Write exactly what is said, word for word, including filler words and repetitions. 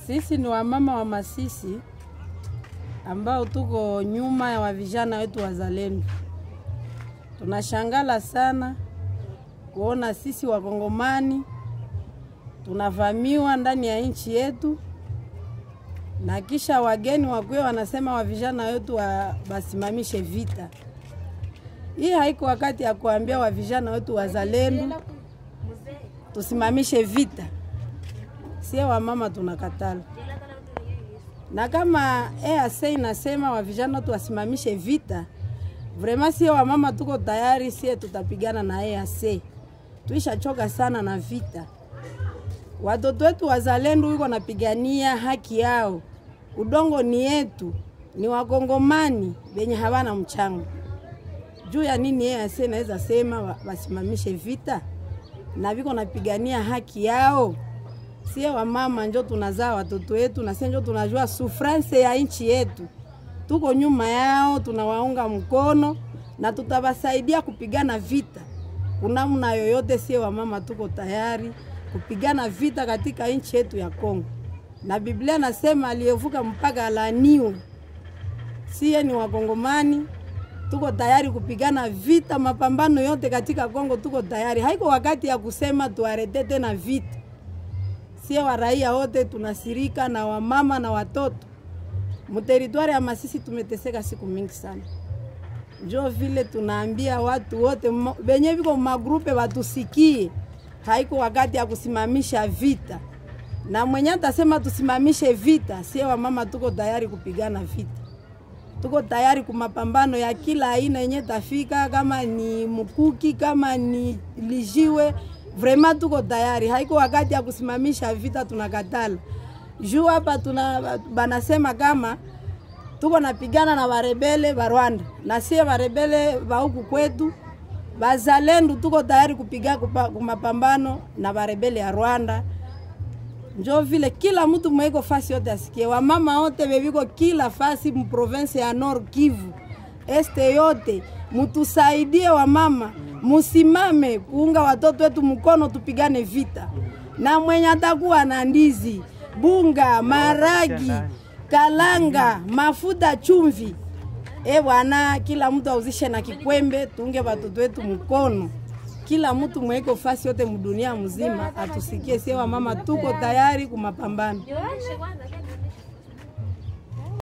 Sisi ni wamama wa Masisi ambao tuko nyuma ya wavijana wetu wazalendo. Tunashangala sana kuona sisi wakongomani tunavamiwa ndani ya nchi yetu, na kisha wageni wakwe wanasema wavijana wetu wa basimamishe vita. Hii haiko wakati ya kuambia wavijana wetu wazalendo tusimamishe vita. Sie wamama tunakatala. Na kama E A C inasema wavijana wetu wasimamishe vita, vraiment sie wamama tuko tayari, sie tutapigana na E A C. Tuisha choka sana na vita. Watoto wetu wazalendo wiko napigania haki yao. Udongo ni yetu, ni wakongomani benye hawana mchango. Juu ya nini E A C inaweza sema wasimamishe vita? Na biko napigania haki yao. Sie wamama njo tunazaa watoto wetu, na sie njo tunajua souffrance ya nchi yetu. Tuko nyuma yao, tunawaunga mkono na tutabasaidia kupigana vita. Kuna mna yoyote, sie wamama tuko tayari kupigana vita katika nchi yetu ya Kongo. Na Biblia nasema aliyevuka mpaka alaniwe. Sie ni wakongomani, tuko tayari kupigana vita, mapambano yote katika Kongo tuko tayari. Haiko wakati ya kusema tuarete tena vita. Sie wa raia wote tunasirika, na wamama na watoto. Muteritwari ya Masisi tumeteseka siku mingi sana. Njo vile tunaambia watu wote benye biko magrupe watusikie. Haiko wakati ya kusimamisha vita. Na mwenye atasema tusimamishe vita, sie wamama tuko tayari kupigana vita. Tuko tayari kumapambano ya kila aina yenye tafika, kama ni mkuki, kama ni lijiwe, vraiment tuko tayari. Haiko wakati ya kusimamisha vita, tunakatala. Juu hapa tuna banasema kama tuko napigana na barebele ba Rwanda, na sie barebele ba huku kwetu bazalendo tuko tayari kupiga kumapambano na barebele ya Rwanda. Njo vile kila mtu mweko fasi yote asikie. Wamama wote bebiko kila fasi mu province ya Nord Kivu, este yote mutusaidie wamama, musimame kuunga watoto wetu mkono, tupigane vita. Na mwenye atakuwa na ndizi, bunga, maragi, kalanga, mafuta, chumvi, e bwana, kila mtu auzishe na kikwembe, tuunge watoto wetu mkono. Kila mtu mweko fasi yote mdunia mzima atusikie, sie wamama tuko tayari kumapambano.